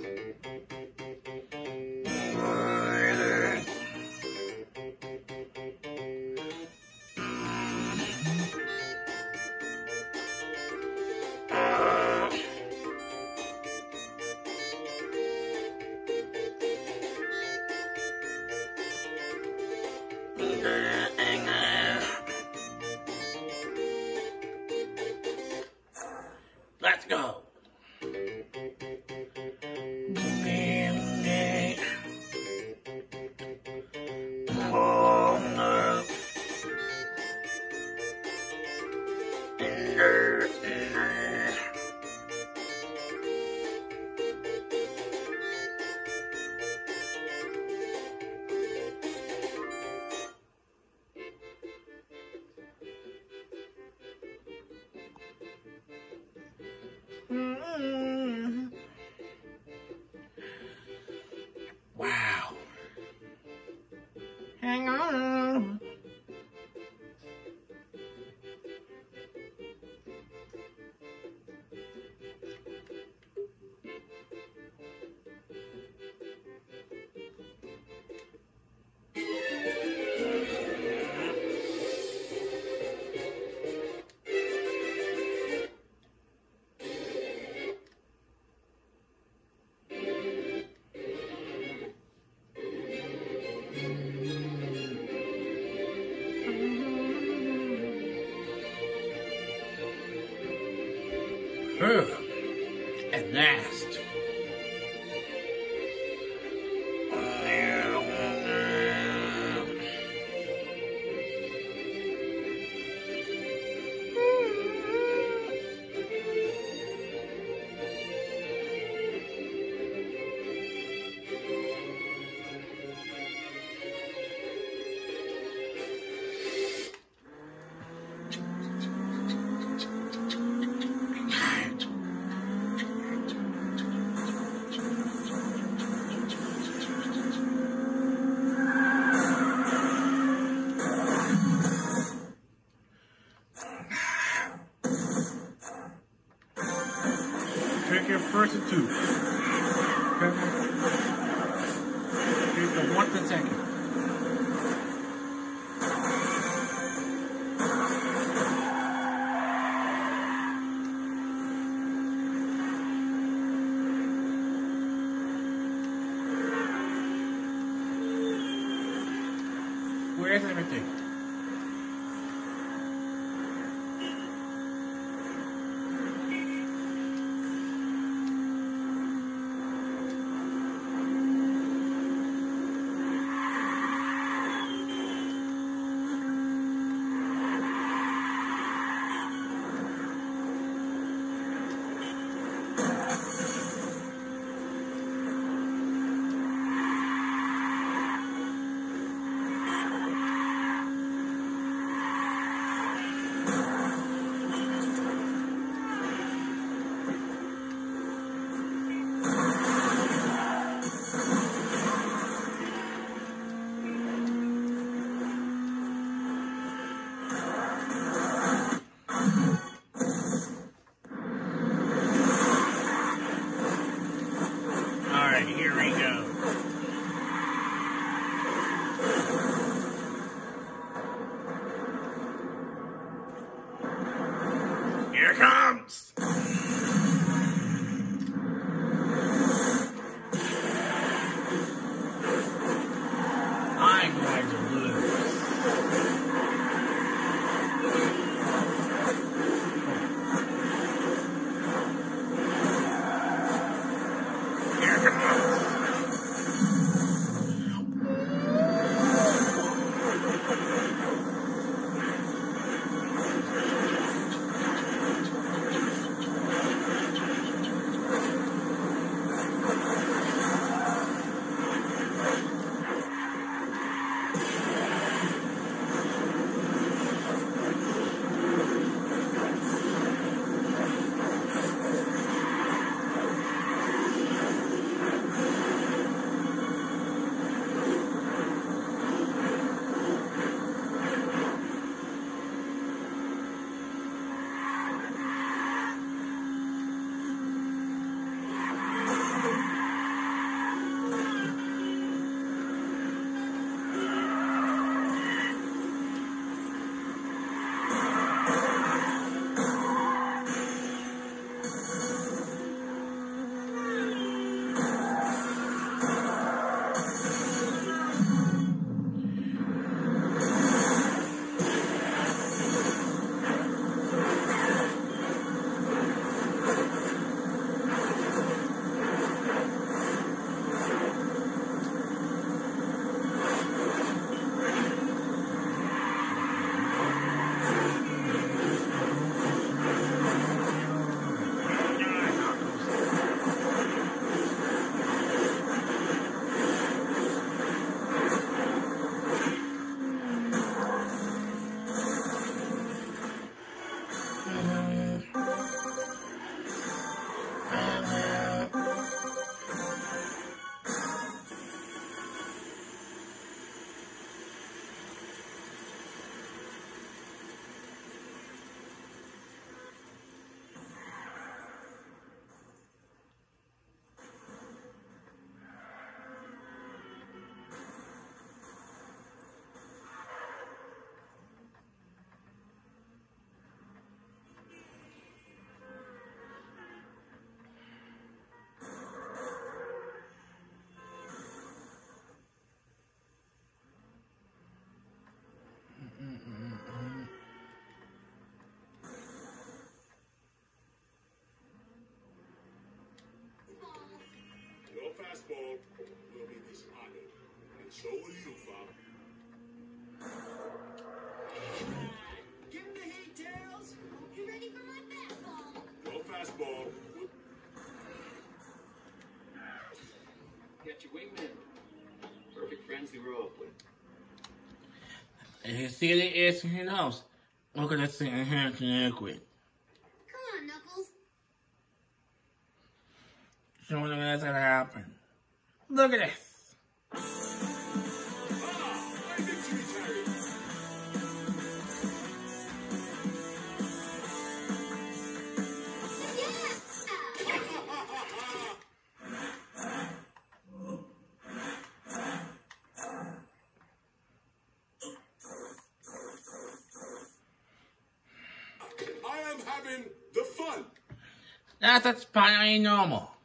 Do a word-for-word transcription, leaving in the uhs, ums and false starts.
Let's go. Mm-hmm. Wow. Hang on. At last. Take your first and two. Okay. Take the one to second. Where's everything? Here it comes! I'm going to lose. Here it comes! fastball will be dishonored. And so will you, Fox. Give him the heat, Tails. You ready for my fastball? Your fastball will... Got your wingman. Perfect friends to grow up with. And you see the is in your nose. Look at this thing in here to liquid. Come on, Knuckles. Showing them that's gonna happen. Look at this. Ah! My victory carry! I am having the fun. That's, that's probably normal.